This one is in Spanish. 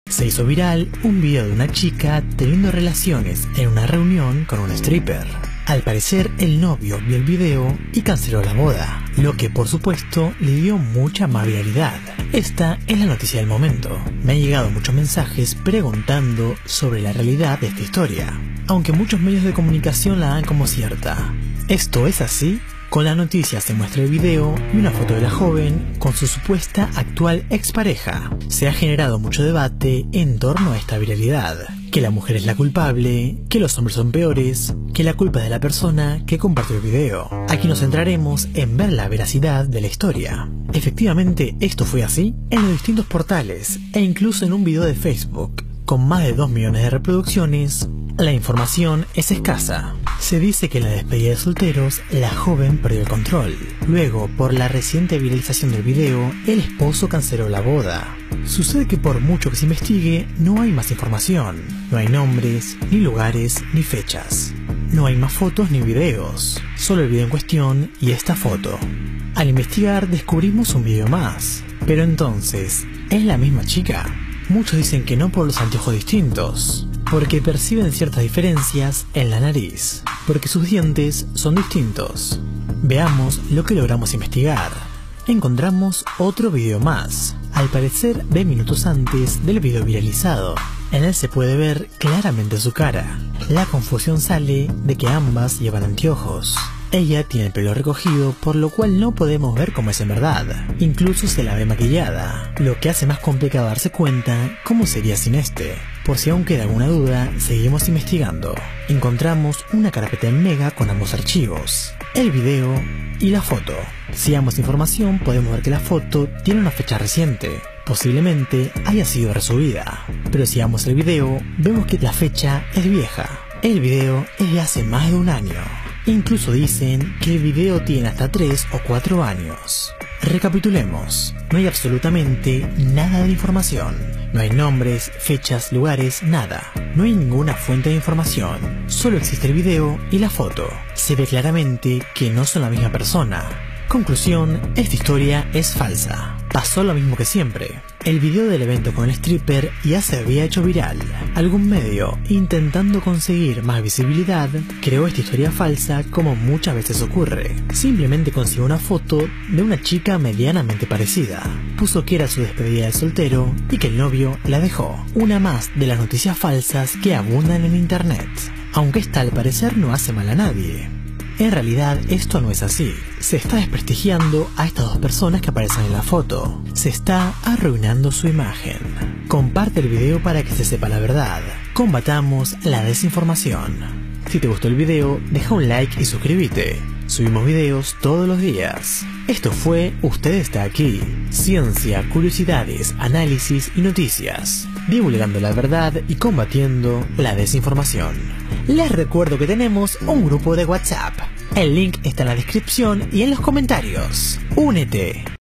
Se hizo viral un video de una chica teniendo relaciones en una reunión con un stripper. Al parecer el novio vio el video y canceló la boda, lo que por supuesto le dio mucha más viralidad. Esta es la noticia del momento. Me han llegado muchos mensajes preguntando sobre la realidad de esta historia, aunque muchos medios de comunicación la dan como cierta. ¿Esto es así? Con la noticia se muestra el video y una foto de la joven con su supuesta actual expareja. Se ha generado mucho debate en torno a esta viralidad, que la mujer es la culpable, que los hombres son peores, que la culpa es de la persona que compartió el video. Aquí nos centraremos en ver la veracidad de la historia. Efectivamente, esto fue así en los distintos portales e incluso en un video de Facebook. Con más de 2 millones de reproducciones, la información es escasa. Se dice que en la despedida de solteros, la joven perdió el control. Luego, por la reciente viralización del video, el esposo canceló la boda. Sucede que por mucho que se investigue, no hay más información. No hay nombres, ni lugares, ni fechas. No hay más fotos ni videos. Solo el video en cuestión y esta foto. Al investigar, descubrimos un video más. Pero entonces, ¿es la misma chica? Muchos dicen que no por los anteojos distintos, porque perciben ciertas diferencias en la nariz, porque sus dientes son distintos. Veamos lo que logramos investigar. Encontramos otro video más, al parecer de minutos antes del video viralizado. En él se puede ver claramente su cara. La confusión sale de que ambas llevan anteojos. Ella tiene el pelo recogido, por lo cual no podemos ver cómo es en verdad. Incluso se la ve maquillada, lo que hace más complicado darse cuenta cómo sería sin este. Por si aún queda alguna duda, seguimos investigando. Encontramos una carpeta en Mega con ambos archivos, el video y la foto. Si damos información, podemos ver que la foto tiene una fecha reciente. Posiblemente haya sido resubida. Pero si damos el video, vemos que la fecha es vieja. El video es de hace más de un año. Incluso dicen que el video tiene hasta 3 o 4 años. Recapitulemos, no hay absolutamente nada de información. No hay nombres, fechas, lugares, nada. No hay ninguna fuente de información. Solo existe el video y la foto. Se ve claramente que no son la misma persona. Conclusión, esta historia es falsa. Pasó lo mismo que siempre. El video del evento con el stripper ya se había hecho viral. Algún medio, intentando conseguir más visibilidad, creó esta historia falsa como muchas veces ocurre. Simplemente consiguió una foto de una chica medianamente parecida. Puso que era su despedida de soltero y que el novio la dejó. Una más de las noticias falsas que abundan en internet. Aunque esta al parecer no hace mal a nadie. En realidad esto no es así. Se está desprestigiando a estas dos personas que aparecen en la foto. Se está arruinando su imagen. Comparte el video para que se sepa la verdad. Combatamos la desinformación. Si te gustó el video, deja un like y suscríbete. Subimos videos todos los días. Esto fue Usted está aquí. Ciencia, curiosidades, análisis y noticias. Divulgando la verdad y combatiendo la desinformación. Les recuerdo que tenemos un grupo de WhatsApp. El link está en la descripción y en los comentarios. ¡Únete!